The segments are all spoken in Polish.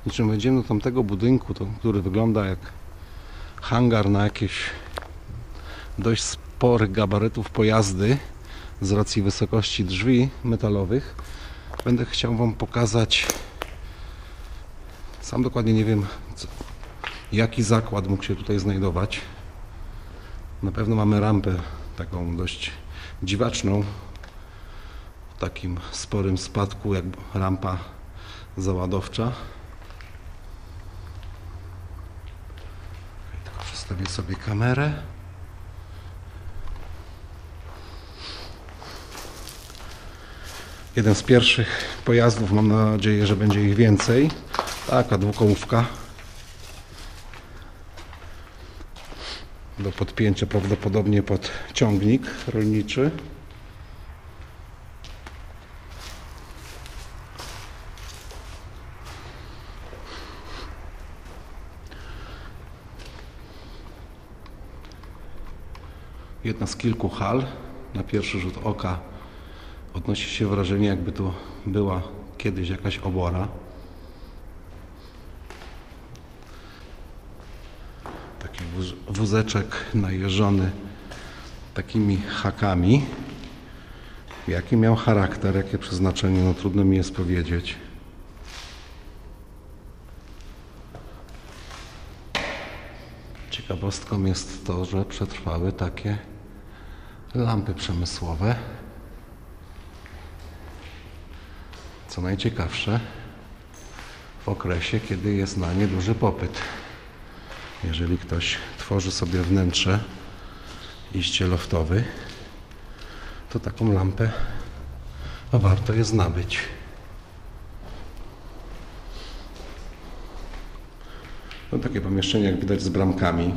I czym wejdziemy do tamtego budynku, który wygląda jak hangar na jakieś dość sporych gabarytów pojazdy z racji wysokości drzwi metalowych, będę chciał Wam pokazać, sam dokładnie nie wiem, jaki zakład mógł się tutaj znajdować. Na pewno mamy rampę taką dość dziwaczną, w takim sporym spadku, jak rampa załadowcza. Tylko przestawię sobie kamerę. Jeden z pierwszych pojazdów, mam nadzieję, że będzie ich więcej. Taka dwukołówka do podpięcia prawdopodobnie pod ciągnik rolniczy. Jedna z kilku hal. Na pierwszy rzut oka odnosi się wrażenie, jakby tu była kiedyś jakaś obora. Taki wózeczek najeżony takimi hakami. Jaki miał charakter, jakie przeznaczenie, no trudno mi jest powiedzieć. Ciekawostką jest to, że przetrwały takie lampy przemysłowe. Co najciekawsze, w okresie, kiedy jest na nie duży popyt. Jeżeli ktoś tworzy sobie wnętrze, iście loftowy, to taką lampę warto jest nabyć. No, takie pomieszczenie, jak widać, z bramkami.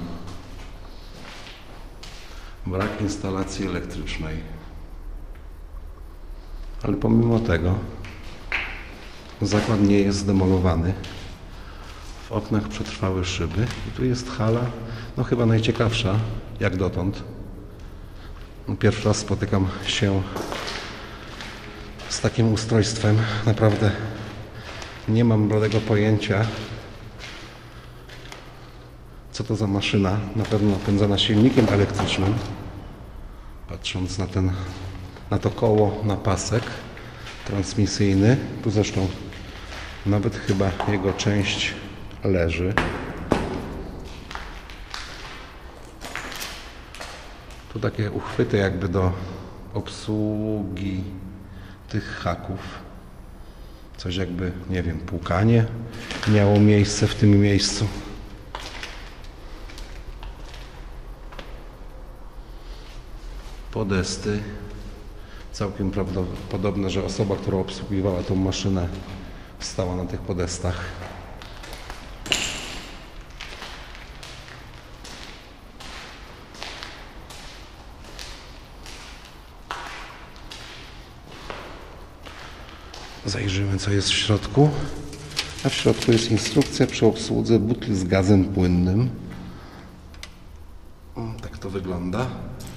Brak instalacji elektrycznej. Ale pomimo tego zakład nie jest zdemolowany. W oknach przetrwały szyby. I tu jest hala, no chyba najciekawsza, jak dotąd. No, pierwszy raz spotykam się z takim ustrojstwem. Naprawdę nie mam bladego pojęcia, co to za maszyna. Na pewno napędzana silnikiem elektrycznym. Patrząc na to koło, na pasek transmisyjny. Tu zresztą nawet chyba jego część leży. Tu takie uchwyty jakby do obsługi tych haków. Coś jakby, nie wiem, płukanie miało miejsce w tym miejscu. Podesty. Całkiem prawdopodobne, że osoba, która obsługiwała tą maszynę, stała na tych podestach. Zajrzymy, co jest w środku. A w środku jest instrukcja przy obsłudze butli z gazem płynnym. Tak to wygląda.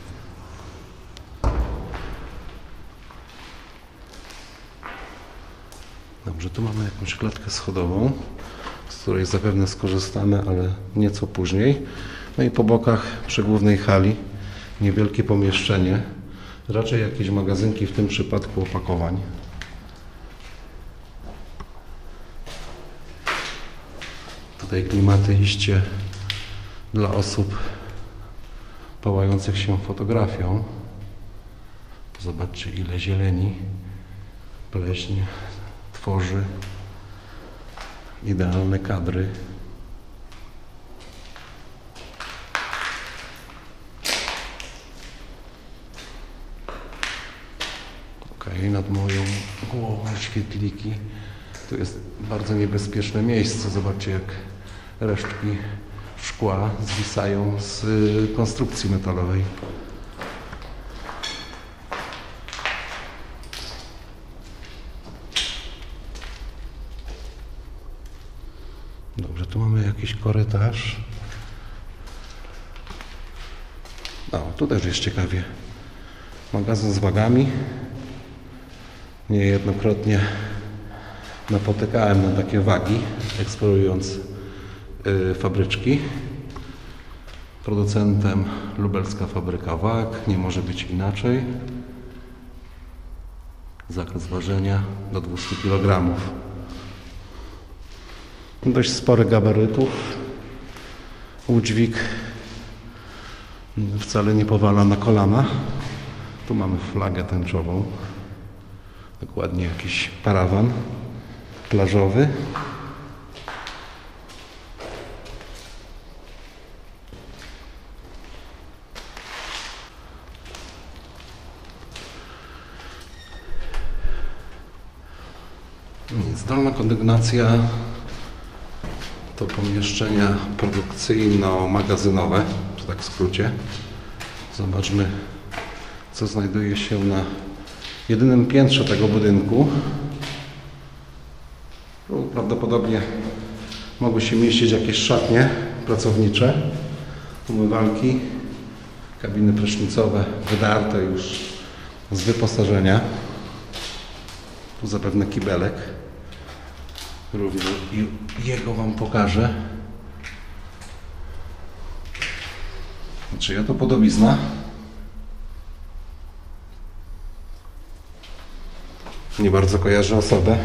Dobrze, tu mamy jakąś klatkę schodową, z której zapewne skorzystamy, ale nieco później. No i po bokach przy głównej hali niewielkie pomieszczenie, raczej jakieś magazynki, w tym przypadku opakowań. Tutaj klimaty iście dla osób pałających się fotografią. Zobaczcie, ile zieleni, pleśń tworzy idealne kadry. Nad moją głową świetliki. Tu jest bardzo niebezpieczne miejsce. Zobaczcie, jak resztki szkła zwisają z konstrukcji metalowej. Dobrze, tu mamy jakiś korytarz. O, tu też jest ciekawie. Magazyn z wagami. Niejednokrotnie napotykałem na takie wagi, eksplorując fabryczki. Producentem Lubelska Fabryka Wag, nie może być inaczej. Zakres ważenia do 200 kg. Dość spory gabarytów. Udźwig wcale nie powala na kolana. Tu mamy flagę tęczową. Dokładnie jakiś parawan plażowy. Zdolna kondygnacja to pomieszczenia produkcyjno-magazynowe, to tak w skrócie. Zobaczmy, co znajduje się na jedynym piętrze tego budynku. Tu prawdopodobnie mogły się mieścić jakieś szatnie pracownicze, umywalki, kabiny prysznicowe wydarte już z wyposażenia. Tu zapewne kibelek. Również i jego Wam pokażę. Czyja to podobizna? Nie bardzo kojarzę osobę.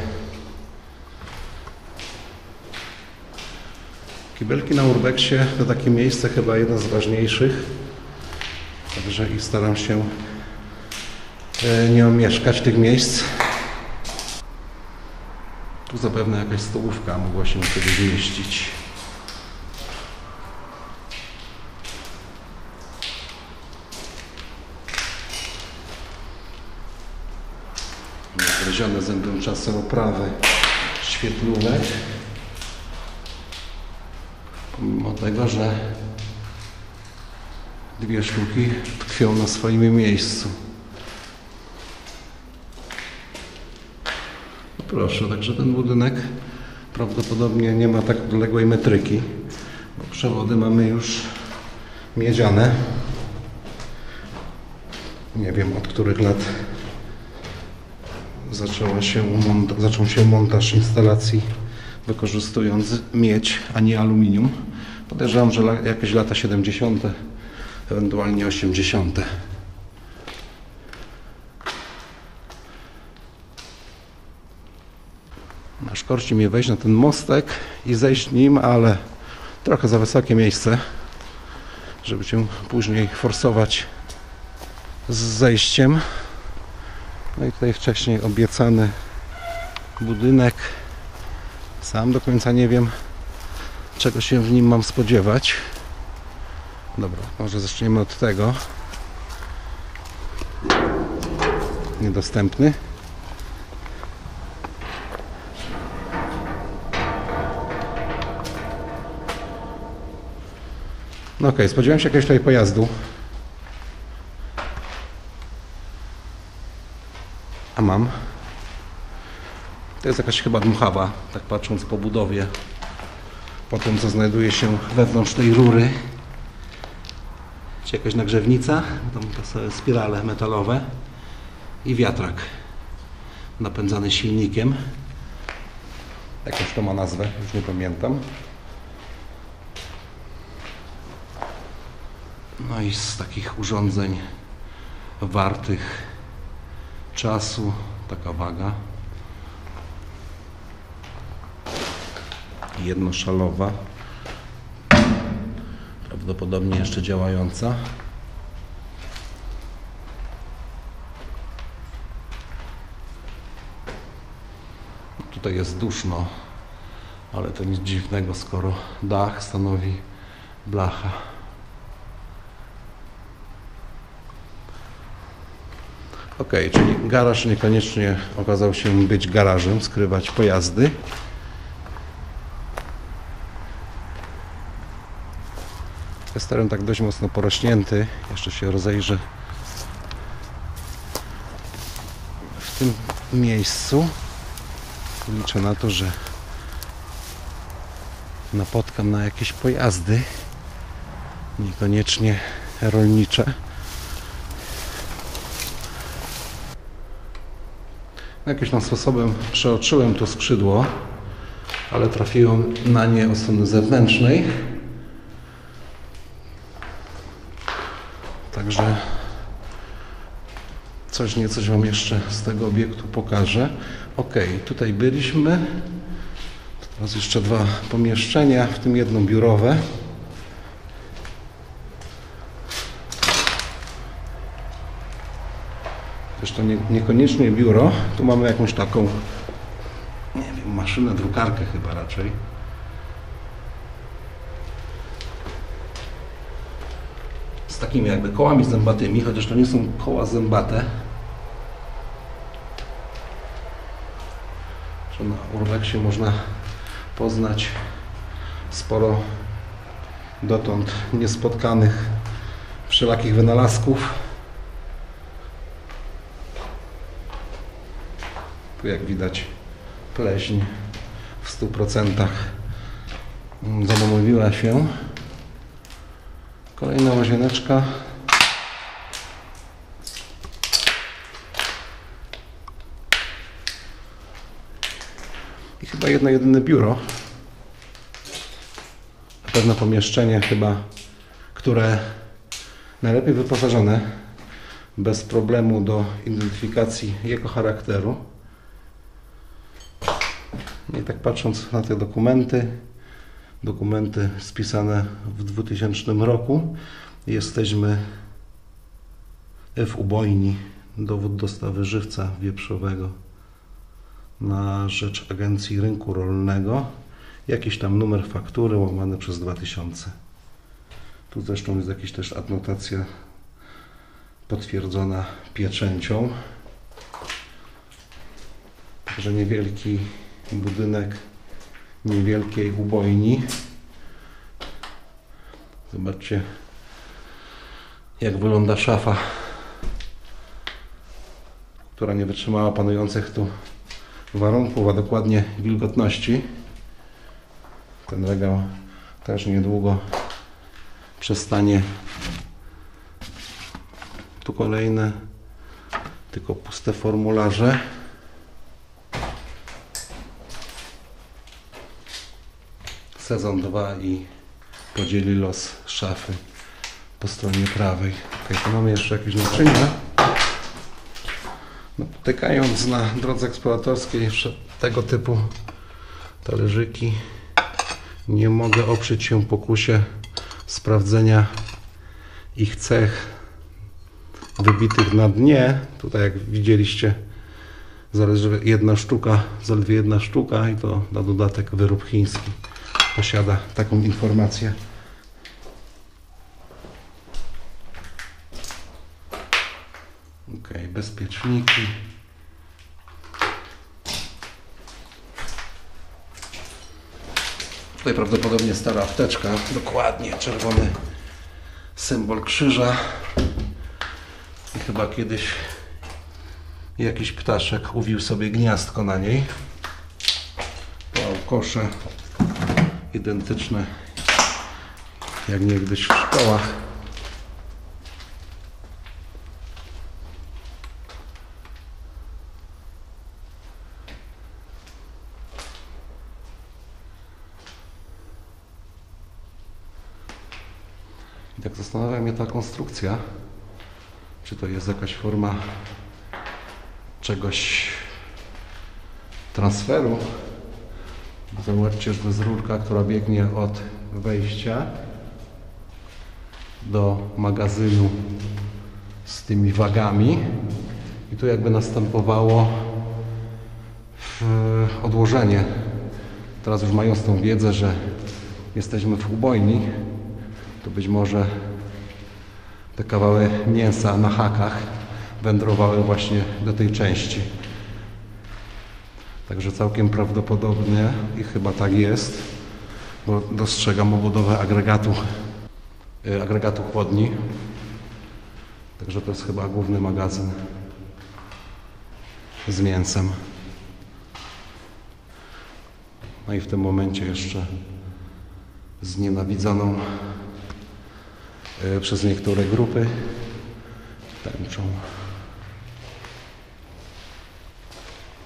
Kibelki na urbexie to takie miejsce chyba jedno z ważniejszych. Także i staram się nie omieszkać tych miejsc. Tu zapewne jakaś stołówka mogła się wtedy zmieścić. Gryzione zębem czasem oprawy świetlówek. Pomimo tego, że dwie sztuki tkwią na swoim miejscu. Proszę, także ten budynek prawdopodobnie nie ma tak odległej metryki, bo przewody mamy już miedziane. Nie wiem, od których lat zaczął się montaż instalacji wykorzystując miedź, a nie aluminium. Podejrzewam, że jakieś lata 70., ewentualnie 80. Aż korci mnie wejść na ten mostek i zejść nim, ale trochę za wysokie miejsce, żeby się później forsować z zejściem. No i tutaj wcześniej obiecany budynek. Sam do końca nie wiem, czego się w nim mam spodziewać. Dobra, może zaczniemy od tego. Niedostępny. No okej, spodziewałem się jakiegoś tutaj pojazdu. A mam. To jest jakaś chyba dmuchawa, tak patrząc po budowie. Po tym, co znajduje się wewnątrz tej rury. Czy jakaś nagrzewnica, tam to są spirale metalowe i wiatrak napędzany silnikiem. Jakąś to ma nazwę, już nie pamiętam. No i z takich urządzeń wartych czasu taka waga. Jednoszalowa. Prawdopodobnie jeszcze działająca. Tutaj jest duszno, ale to nic dziwnego, skoro dach stanowi blacha. Ok, czyli garaż niekoniecznie okazał się być garażem, skrywać pojazdy. Jest teren tak dość mocno porośnięty. Jeszcze się rozejrzę w tym miejscu. Liczę na to, że napotkam na jakieś pojazdy, niekoniecznie rolnicze. Jakimś tam sposobem przeoczyłem to skrzydło, ale trafiłem na nie od strony zewnętrznej. Także coś Wam jeszcze z tego obiektu pokażę. Ok, tutaj byliśmy. Teraz jeszcze 2 pomieszczenia, w tym jedno biurowe. Zresztą niekoniecznie biuro. Tu mamy jakąś taką, nie wiem, maszynę, drukarkę chyba raczej. Z takimi jakby kołami zębatymi, chociaż to nie są koła zębate. Że na Urbexie można poznać sporo dotąd niespotkanych wszelakich wynalazków. Tu jak widać pleśń w 100% zadomowiła się. Kolejna łazieneczka. I chyba jedno jedyne biuro. Pewne pomieszczenie chyba, które najlepiej wyposażone, bez problemu do identyfikacji jego charakteru. I tak patrząc na te dokumenty spisane w 2000 roku, jesteśmy w ubojni, dowód dostawy żywca wieprzowego na rzecz Agencji Rynku Rolnego, jakiś tam numer faktury łamany przez 2000. Tu zresztą jest jakaś też adnotacja potwierdzona pieczęcią. Także niewielki budynek niewielkiej ubojni. Zobaczcie, jak wygląda szafa, która nie wytrzymała panujących tu warunków, a dokładnie wilgotności. Ten regał też niedługo przestanie. Tu kolejne, tylko puste formularze. Sezon 2 i podzieli los szafy po stronie prawej. Okay, tu mamy jeszcze jakieś naczynia. No, potykając na drodze eksploatorskiej tego typu talerzyki, nie mogę oprzeć się pokusie sprawdzenia ich cech wybitych na dnie. Tutaj jak widzieliście, zaledwie jedna sztuka i to na dodatek wyrób chiński posiada taką informację. Ok, bezpieczniki. Tutaj prawdopodobnie stara apteczka, dokładnie czerwony symbol krzyża. I chyba kiedyś jakiś ptaszek uwił sobie gniazdko na niej. Kosze identyczne jak niegdyś w szkołach. I tak zastanawia mnie ta konstrukcja, czy to jest jakaś forma czegoś, transferu. Zobaczcie, że to jest rurka, która biegnie od wejścia do magazynu z tymi wagami i tu jakby następowało odłożenie. Teraz już mając tą wiedzę, że jesteśmy w ubojni, to być może te kawały mięsa na hakach wędrowały właśnie do tej części. Także całkiem prawdopodobnie i chyba tak jest, bo dostrzegam obudowę agregatu chłodni. Także to jest chyba główny magazyn z mięsem. No i w tym momencie jeszcze znienawidzoną przez niektóre grupy tęczą.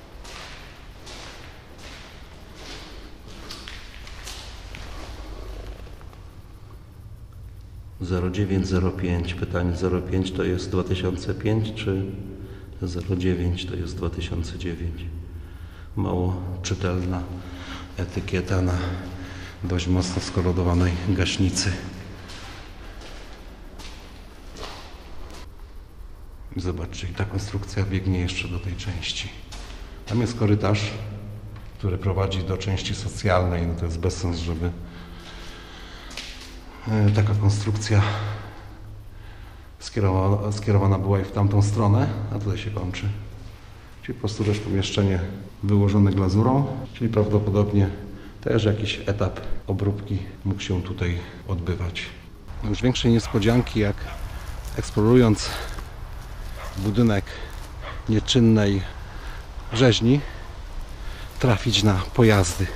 0905. Pytanie 05 to jest 2005 czy 09 to jest 2009? Mało czytelna etykieta na dość mocno skorodowanej gaśnicy. Zobaczcie, i ta konstrukcja biegnie jeszcze do tej części. Tam jest korytarz, który prowadzi do części socjalnej. No to jest bez sensu, żeby taka konstrukcja skierowana była i w tamtą stronę, a tutaj się kończy. Czyli po prostu też pomieszczenie wyłożone glazurą, czyli prawdopodobnie też jakiś etap obróbki mógł się tutaj odbywać. No już większej niespodzianki, jak eksplorując budynek nieczynnej rzeźni, trafić na pojazdy.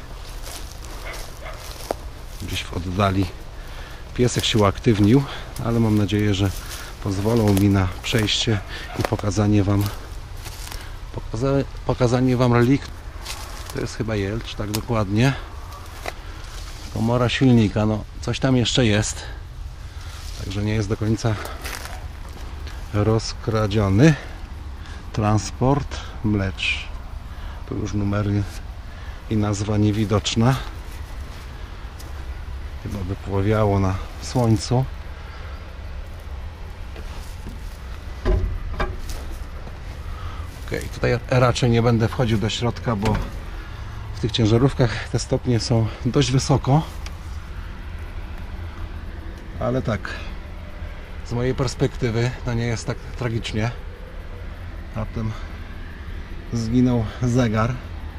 Gdzieś w oddali piesek się uaktywnił, ale mam nadzieję, że pozwolą mi na przejście i pokazanie wam reliktu. To jest chyba jelcz, tak dokładnie. Komora silnika, no coś tam jeszcze jest. Także nie jest do końca rozkradziony. Transport Mlecz. Tu już numery i nazwa niewidoczna. Chyba wypłowiało na słońcu. Tutaj raczej nie będę wchodził do środka, bo w tych ciężarówkach te stopnie są dość wysoko. Ale tak, z mojej perspektywy to nie jest tak tragicznie. Raptem zginął zegar.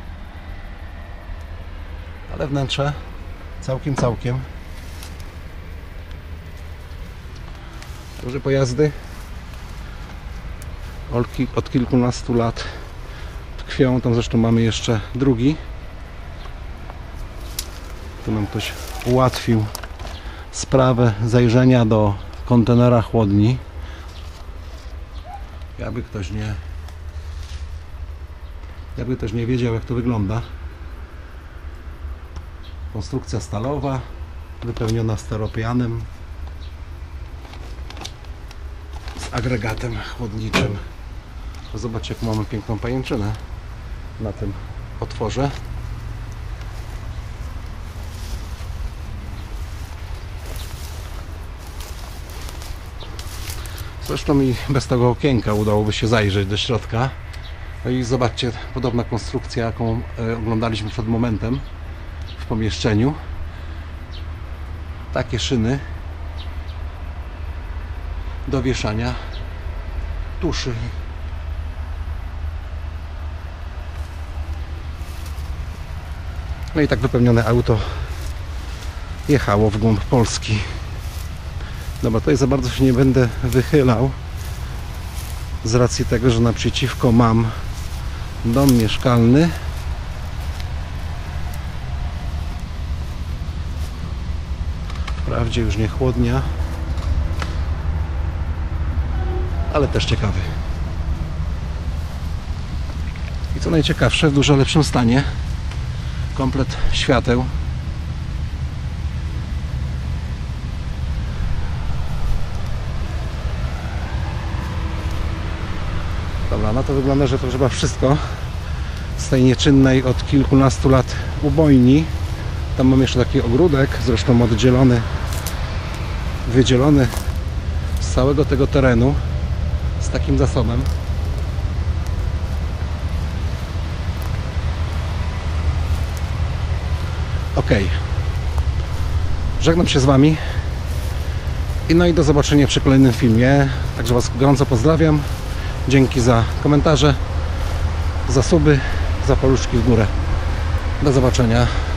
Ale wnętrze całkiem. Także pojazdy od kilkunastu lat tkwią. Tam zresztą mamy jeszcze drugi. Tu nam ktoś ułatwił sprawę zajrzenia do kontenera chłodni. Jakby ktoś nie wiedział, jak to wygląda. Konstrukcja stalowa, wypełniona styropianem z agregatem chłodniczym. Zobaczcie, jak mamy piękną pajęczynę na tym otworze. Zresztą i bez tego okienka udałoby się zajrzeć do środka. No i zobaczcie, podobna konstrukcja, jaką oglądaliśmy przed momentem w pomieszczeniu. Takie szyny do wieszania tuszy. No i tak wypełnione auto jechało w głąb Polski. Dobra, tutaj za bardzo się nie będę wychylał z racji tego, że naprzeciwko mam dom mieszkalny. Wprawdzie już nie chłodnia, ale też ciekawy. I co najciekawsze, w dużo lepszym stanie. Komplet świateł. Dobra, no to wygląda, że to chyba wszystko z tej nieczynnej od kilkunastu lat ubojni. Tam mam jeszcze taki ogródek, zresztą wydzielony z całego tego terenu z takim zasobem. Ok. Żegnam się z Wami. No i do zobaczenia przy kolejnym filmie. Także Was gorąco pozdrawiam. Dzięki za komentarze, za suby, za paluszki w górę. Do zobaczenia.